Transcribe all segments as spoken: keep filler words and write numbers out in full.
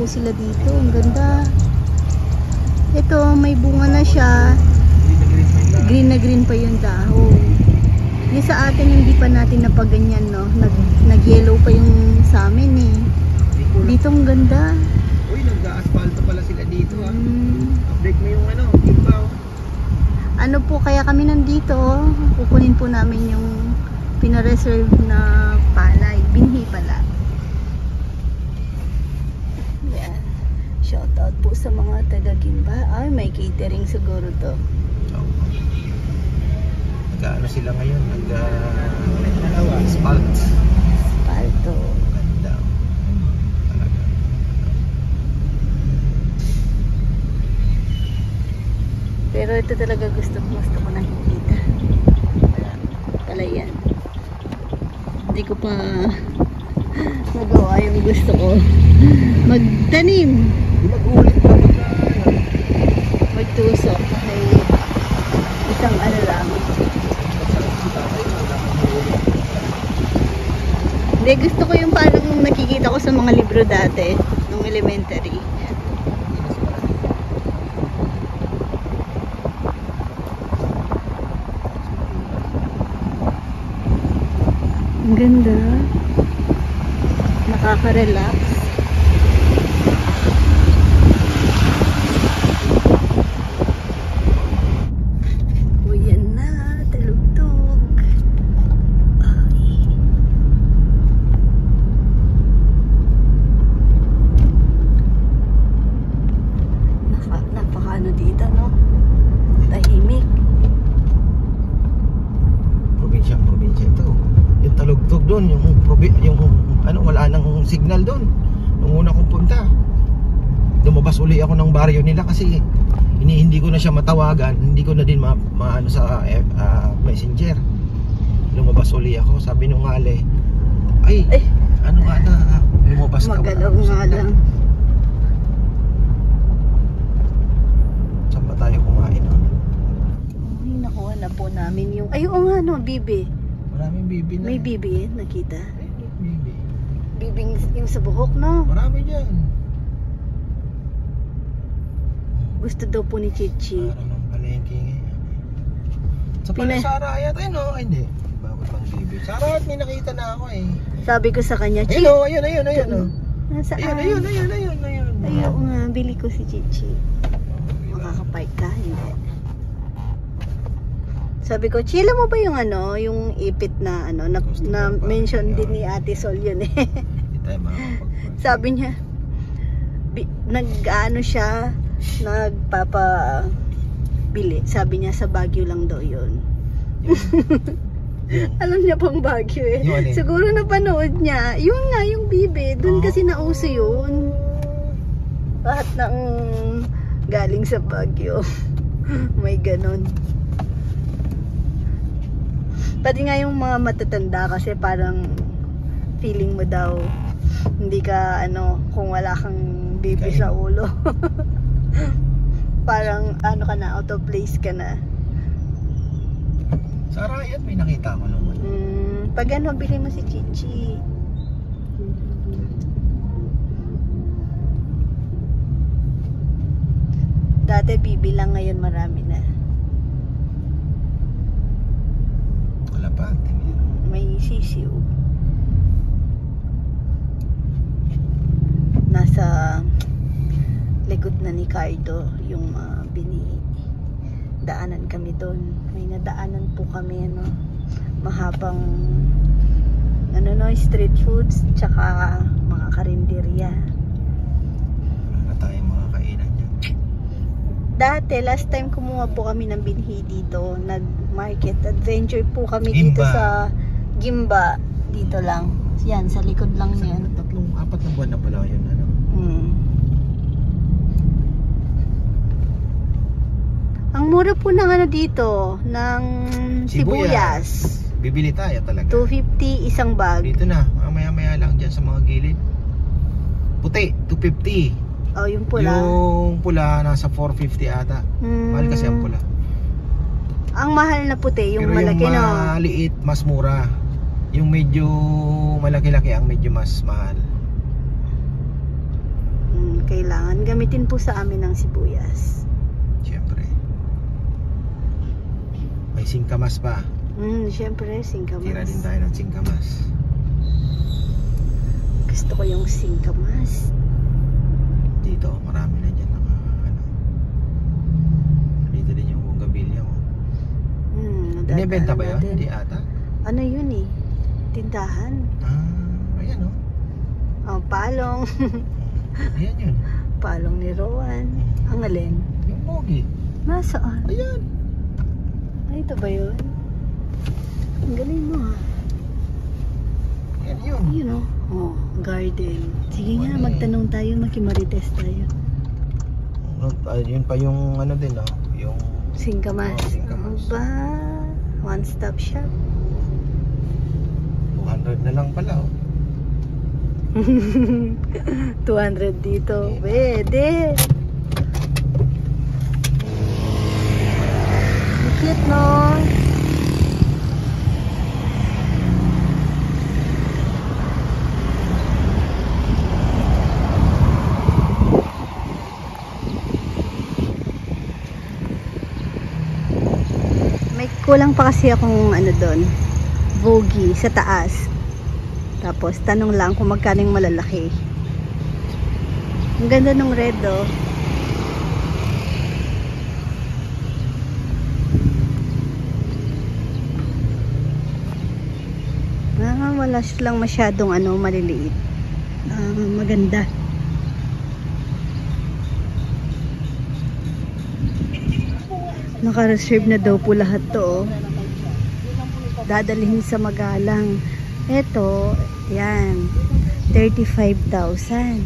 sila dito. Ang ganda. Ito, may bunga na siya. Green na green pa yung dahon. Yung sa atin, hindi pa natin napaganyan, no? Nag, nag-yellow pa yung sa amin, eh. Dito ang ganda. Uy, nag-asfalto pala sila dito, ha? Hmm. Update mo yung ano, Kimbaw. Ano po, kaya kami nandito, kukunin po namin yung pinareserve na palay. Binhi pala. Yan. Shoutout po sa mga taga-Gimba. Ay, may catering siguro to. Oh. Nag-ano sila ngayon? Nag-asphalt. Asfalto. Ganda. Talaga. Pero ito talaga gusto ko. Gusto ko nakikita. Palayan. Hindi ko pa magawa yung gusto ko. Magtanim. Mag-ulit pa pagka Magtusok. May isang ano lang. Hindi, gusto ko yung parang nakikita ko sa mga libro dati nung elementary. Ang ganda. Nakaka-relax. O yan na, talugtog. Ay. Naka, napaka-ano dito, no? Tahimik. probinsya, probinsya ito. Yung talugtog doon, yung probi, yung ano, wala nang signal doon. Nung una kong punta, lumabas uli ako ng baryo nila kasi ini hindi ko na siya matawagan, hindi ko na din ma, maano sa uh, messenger. Lumabas uli ako, sabi nung ngale, ay, Ay. ano nga na, lumabas ka. Magalaw nga lang. Saan ba tayo kumain nun? Ay, nakuha na po namin yung, ay, oo nga, no, bibi. Maraming bibi na. May bibi, eh, nakita. Ay, bibi. Bibing yung sa buhok, no? Marami dyan. Gusto daw po ni Chichi. Parang ng palengke ngayon. Sa Pina- Palasara ayat, ay no, ay hindi. Bakit pang bibi? Sara at may nakita na ako eh. Sabi ko sa kanya, Chi, Ayun, oh, ayun, ayun, ayun, oh. nasaan? Ayun, ayun, ayun, ayun, ayun. Ayaw nga, bili ko si Chichi. Makakapark ka, hindi. Sabi ko, chila mo ba yung ano, yung ipit na ano, na, na mention din ni Ate Sol yun eh. Hindi tayo makakapag- Sabi niya, bi, nag-ano siya, nagpapa bili. Sabi niya sa Baguio lang daw yun. Yung- Alam niya pang Baguio eh. Yung ano eh? Siguro napanood niya. Yun nga, yung bibe. Doon kasi nauso yun. Lahat ng galing sa Baguio. May ganon. Pati nga yung mga matatanda kasi parang feeling mo daw hindi ka ano, kung wala kang bibi sa ulo. Parang ano ka na, out of place ka na. Sara ayat, may nakita ko naman. Mm, pag ano, bili mo si Chichi. Dati bibi lang, ngayon marami na. Wala pa, tingin. May sisiw. Nasa likod na ni Cardo yung uh, bini daanan kami doon. May nadaanan po kami, ano, mahabang ano no, street foods tsaka mga karinderya. Wala na tayong mga kainan dyan. Dati, last time kumuha po kami ng binhi dito, nag-market adventure po kami dito Gimba. sa Gimba. Dito lang. Yan, sa likod lang yan. Tatlong, apat na buwan na pala yun. Ano? Hmm. Ang mura po ng ano dito, ng sibuyas. Bibili tayo talaga. two fifty isang bag. Dito na, mamaya-maya lang dyan sa mga gilid. Puti, two fifty. Oh, yung pula. Yung pula nasa four fifty ata. Hmm. Mahal kasi ang pula. Ang mahal na puti, yung Pero malaki, yung no? maliit, mas mura. Yung medyo malaki-laki ang medyo mas mahal. Mm, kailangan gamitin po sa amin ng sibuyas. Siyempre. May singkamas pa. Mm, syempre, singkamas. Tira din tayo ng singkamas. Gusto ko yung singkamas. Dito, marami na dyan. Naka, ano. Dito din yung bonggabilya. Oh. Mm, Binibenta ba yun? natin. Hindi ata. Ano yun eh? Tindahan. Ah, ayan oh. Oh, palong. Ayan yun. Palong ni Rowan. Ang alin? Yung pogi. Nasaan? Ayan. Ay, ito ba yun? Ang galing mo ha. Ayan yun. Yun oh. Oh, garden. Sige nga, Wala eh. magtanong tayo, makimarites tayo. Ah, yun pa yung ano din oh. Yung Singkamas. Oh, singkamas. Ano ba? One stop shop. two hundred na lang pala oh. two hundred dito. Pwede. Cute no? May kulang pa kasi akong ano doon, Vogie sa taas. Tapos tanong lang kung magkano yung malalaki. Ang ganda ng red oh. Ah, wala silang masyadong ano, maliliit. Ah, maganda. Naka-reserve na daw po lahat to oh. Dadalhin sa Magalang. Ito, yan, thirty-five thousand.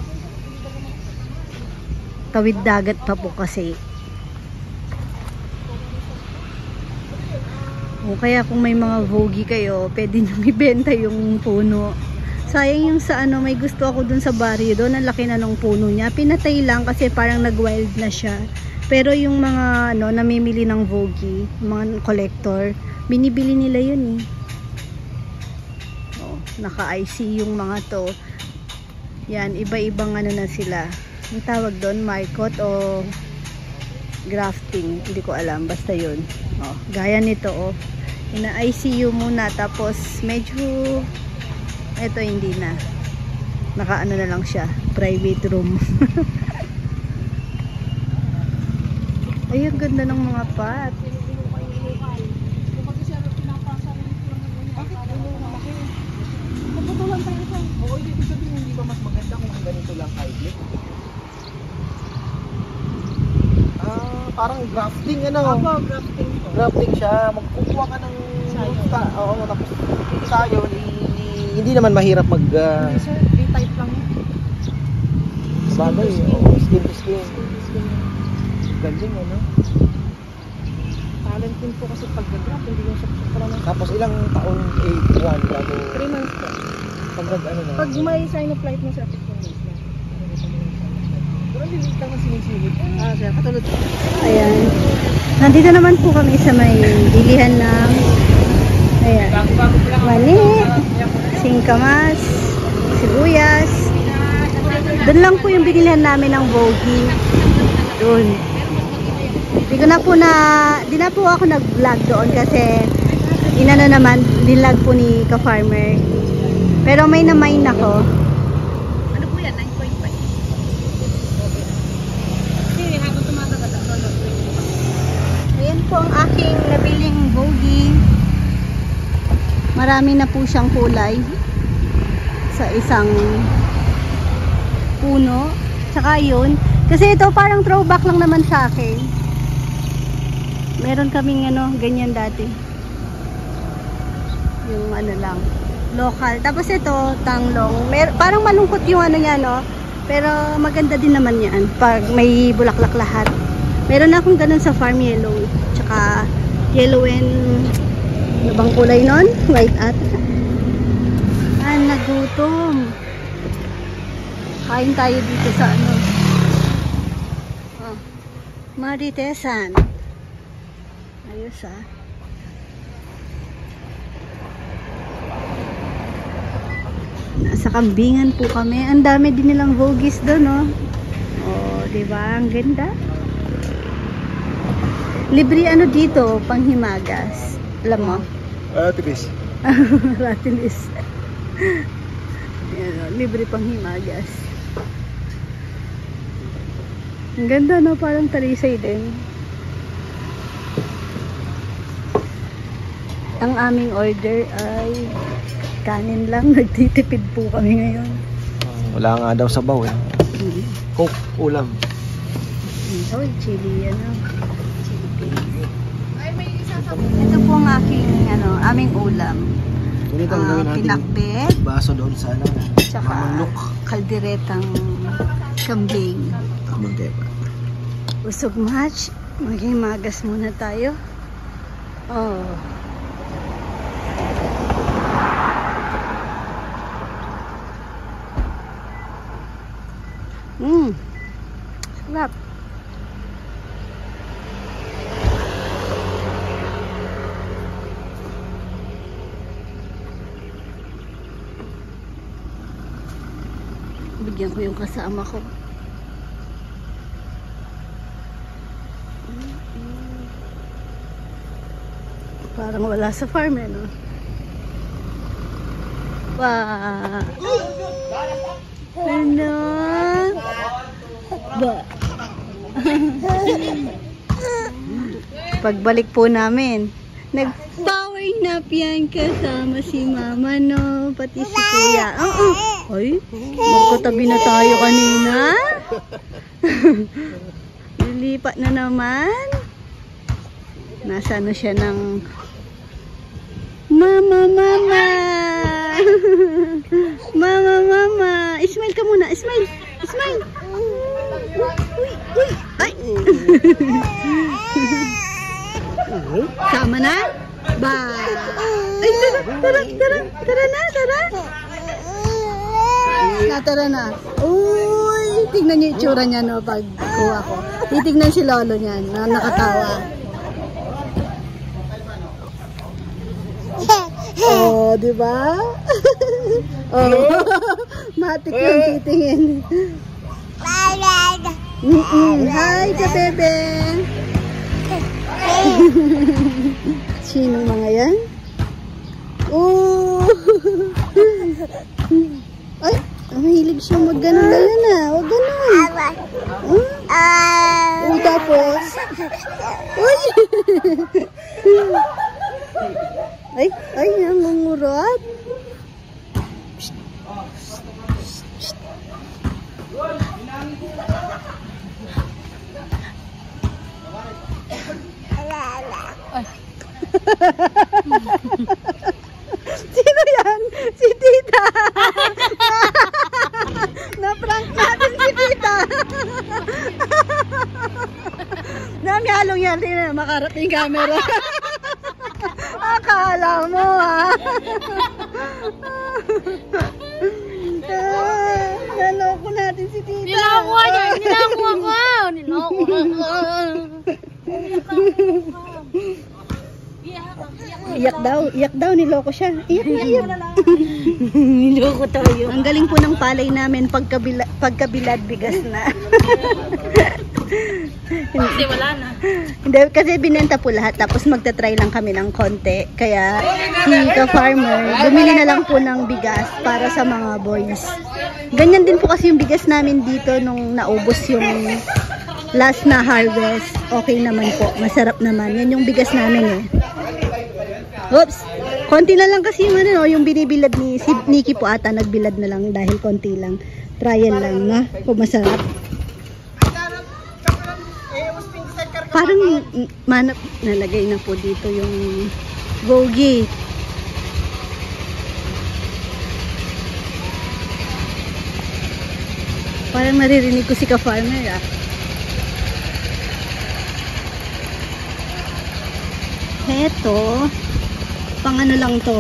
Tawid dagat pa po kasi. O kaya kung may mga Vogie kayo, pwede nyo ibenta yung puno. Sayang yung sa ano, may gusto ako dun sa barrio doon, ang laki na ng puno niya. Pinatay lang kasi parang nag-wild na siya. Pero yung mga ano, namimili ng Vogie, mga collector, binibili nila yun eh. Naka-I C yung mga to. Yan, iba-ibang ano na sila. Ang tawag doon, marcot o grafting. Hindi ko alam, basta yun. Oh, gaya nito oh. Ina-I C U muna, tapos medyo eto hindi na. Naka-ano na lang siya, private room. Ay, ang ganda ng mga pot. Oo, ibig sabihin hindi ba mas maganda kung ganito lang hybrid? Ah, parang grafting ano? Opo, grafting po. Grafting siya, magkukuha ka ng Sayo. ta, oo, tapos sayo, hindi naman mahirap mag uh, Hindi sir, D-type lang yun. bagay, Skin to oo, skin to skin. skin. Galing ano? Talent din po kasi pag-graft, hindi yung sa Tapos ilang taon eight one bago three months po. pag nag ano na? Pag may sign of life mo sa fifteen months na. Pero lilit lang ang sinisilip. Ah, sir, katulad. Ayan. Nandito naman po kami sa may bilihan ng ayan. Mani, singkamas, sibuyas. Doon lang po yung binilihan namin ng Vogie. Doon. Di ko na po na, di na po ako nag-vlog doon kasi inano naman, nilag po ni ka-farmer. Pero may na-mine ako. Ano po yan? nine point five? Hindi, habang tumatagal ako. Ayan po ang aking nabiling Vogie. Marami na po siyang kulay sa isang puno. Tsaka yun. Kasi ito parang throwback lang naman sa akin. Meron kaming ano, ganyan dati. Yung ano lang. Local. Tapos ito, tanglong. Mer parang malungkot yung ano niya, no? Pero maganda din naman yan. Pag may bulaklak lahat. Meron na akong ganun sa farm, yellow. Tsaka yellow and ano bang kulay nun? White at. Ah, nagutom. Kain tayo dito sa ano. Oh. Maritesan. Ayos ah. Nasa kambingan po kami. Ang dami din nilang hoagies doon, no? Oh, di ba? Ang ganda. Libre ano dito, panghimagas. Alam mo? Ah, tipis. Ratilis. Ayan, oh, libre panghimagas. Ang ganda, no? Parang talisay din. Ang aming order ay kanin lang. Nagtitipid po kami ngayon. Wala nga daw sabaw eh. Mm. Coke, ulam. Oh, chili, ano. Chili pig. Ito po ang aking, ano, aming ulam. Ganito ang Ah, gawin natin. pinakbet, Baso doon sa ano. tsaka Mamanlok. kalderetang kambing. Tamang tepa. Usog match. Maghimagas muna tayo. Oh. Mmm. Sarap. Bigyan ko yung kasama ko. Parang wala sa farm eh, no? Wow! Ano? Ba? Pagbalik po namin, nag-power nap yan kasama si mama, no? Pati si kuya. Oo. Ay, magkatabi na tayo kanina. Lilipat na naman. Nasa ano siya ng mama, mama. Mama, mama. Smile ka muna. Smile. Smile. Uy, uy. Ay. Sama na? Bye. Ay, tara, tara, tara. Tara na, tara. Na, tara na. Uy, tignan niyo yung itsura niya, no, pag kuha ko. Titignan si lolo niyan, na nakatawa. Oh, di ba? Oh, matik lang titingin. Mm-mm. Hi, ka bebe. Sino mga yan? Oh. Ay, mahilig siyang mag-ganon na yan ah. Huwag ganon. Hmm? Uy, tapos. Uy. Ay, ay, nangungurot. Ay. Sino yan? Si Tita. Na-prank natin si Tita. Namihalong yan. Tingnan, makarating camera. Akala mo ah. Ah, naloko natin si Tita. Niloko niya, niloko ako. Niloko ako. Iyak daw, iyak daw, niloko siya. Iyak na, iyak. Niloko tayo. Ang galing po ng palay namin pagkabila, pagkabilad bigas na. Hindi, wala na. Hindi, kasi binenta po lahat tapos magta-try lang kami ng konti. Kaya si ka-farmer, bumili na lang po ng bigas para sa mga boys. Ganyan din po kasi yung bigas namin dito nung naubos yung last na harvest. Okay naman po, masarap naman. Yan yung bigas namin eh. Oops! Konti na lang kasi yung ano, yung binibilad ni si Nikki po ata, nagbilad na lang dahil konti lang. Trial lang na, kung masarap. Parang manap, nalagay na po dito yung gogi. Parang naririnig ko si ka-farmer ah. Heto, pang ano lang to.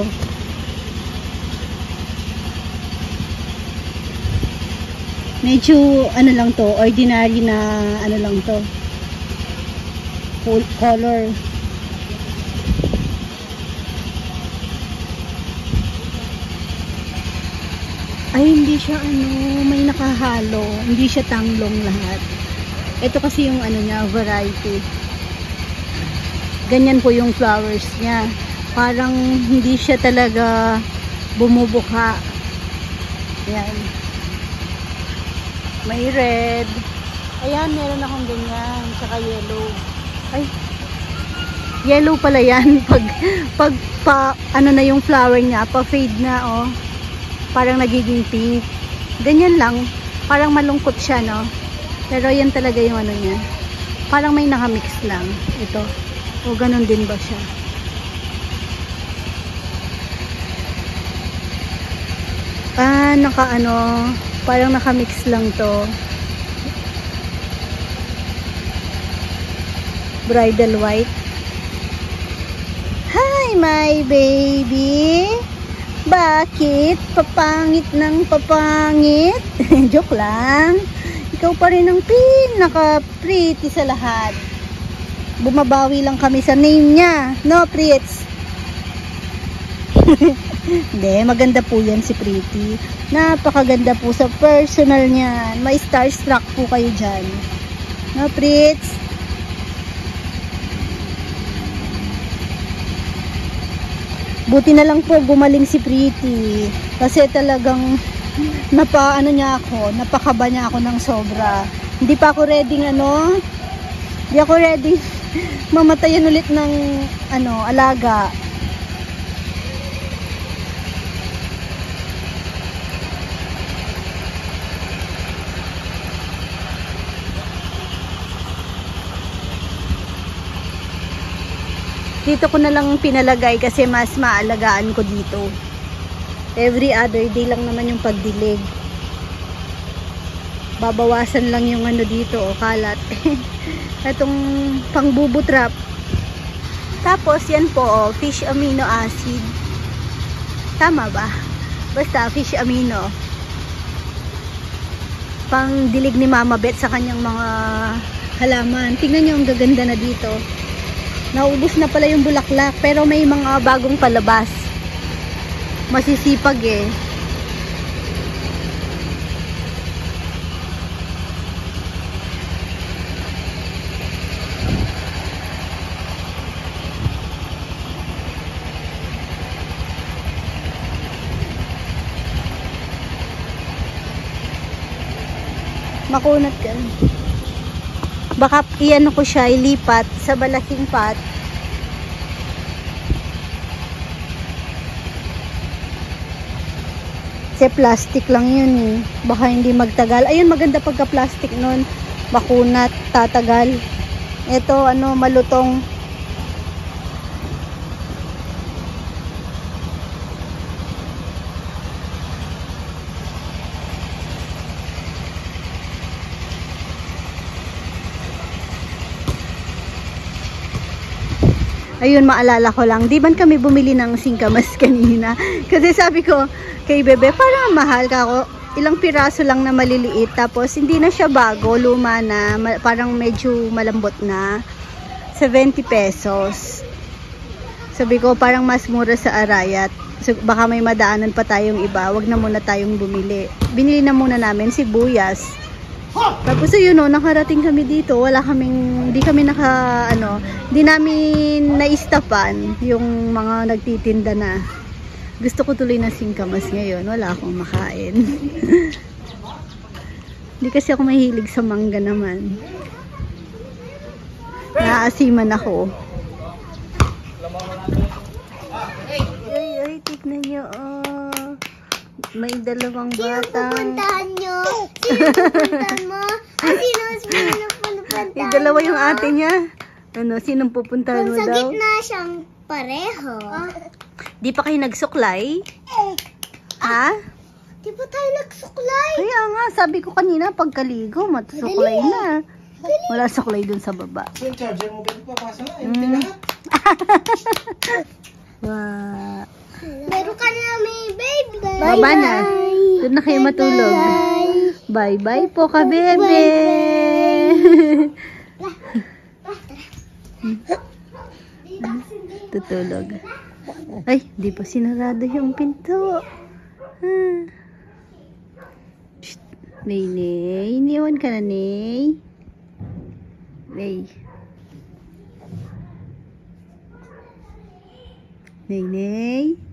Medyo ano lang to, ordinary na ano lang to. Full color. Ay, hindi siya ano, may nakahalo. Hindi siya tanglong lahat. Ito kasi yung ano niya, variety. Ganyan po yung flowers niya. Parang hindi siya talaga bumubuka. Ayan. May red. Ayan, meron akong ganyan. Tsaka yellow. Ay, yellow pala yan. Pag, pag pa, ano na yung flower niya, pa-fade na, oh. Parang nagiging pink. Ganyan lang. Parang malungkot siya, no? Pero yan talaga yung ano niya. Parang may nakamix lang. Ito. O, ganun din ba siya? Ah, naka ano, parang nakamix lang to. Bridal white. Hi, my baby! Bakit? Papangit ng papangit? Joke lang. Ikaw pa rin ang pinaka-pretty sa lahat. Bumabawi lang kami sa name niya. No, Prits? Hindi, maganda po yan si Pretty. Napakaganda po sa personal niyan. May starstruck po kayo dyan. No, Prits? Buti na lang po gumaling si Pretty. Kasi talagang napa ano niya ako, napakaba niya ako ng sobra. Hindi pa ako ready ano. Hindi ako ready mamatayan ulit ng ano, alaga. Dito ko na lang pinalagay kasi mas maalagaan ko dito. Every other day lang naman yung pagdilig. Babawasan lang yung ano dito, o kalat. Itong pangbubutrap. Tapos yan po, oh, fish amino acid. Tama ba? Basta fish amino. Pang dilig ni Mama Beth sa kanyang mga halaman. Tingnan nyo ang gaganda na dito. Naubos na pala yung bulaklak, pero may mga bagong palabas. Masisipag eh. Makunat ka. Baka iyan ko siya ilipat sa malaking pot. Kasi plastic lang yun eh. Baka hindi magtagal. Ayun, maganda pagka plastic nun. Makunat, tatagal. Ito, ano, malutong. Ayun, maalala ko lang, di ba kami bumili ng singkamas kanina? Kasi sabi ko kay Bebe, parang mahal ka ako. Ilang piraso lang na maliliit. Tapos, hindi na siya bago, luma na. Parang medyo malambot na. seventy pesos. Sabi ko, parang mas mura sa Arayat. So, baka may madaanan pa tayong iba. Wag na muna tayong bumili. Binili na muna namin sibuyas. Tapos yun o, nakarating kami dito, wala kaming, hindi kami naka, ano, hindi namin naistapan yung mga nagtitinda na. Gusto ko tuloy ng singkamas ngayon, wala akong makain. Hindi kasi ako mahilig sa mangga naman. Naaasiman ako. Ay, ay, tignan nyo, oh. May dalawang bata. Sino pupuntahan nyo? Sino pupuntahan mo? Ah, sino, sino pupuntahan Yung dalawa yung ate niya. Ano, sinong pupuntahan mo Kung sa daw? gitna siyang pareho. Di pa kayo nagsuklay? Ha? Di ba tayo nagsuklay? Kaya nga, sabi ko kanina, pagkaligo, matusuklay na. Wala suklay dun sa baba. So yung charger mo, baby, papasa na. Mm. Empty lahat. Wow. Meron ka na may baby. Baba na. Doon na kayo matulog. Bye-bye po ka, bebe. Tutulog. Ay, di pa sinarado yung pinto. Ah. Nay, Nay. Iniwan ka na, Nay. Nay. Nay, Nay.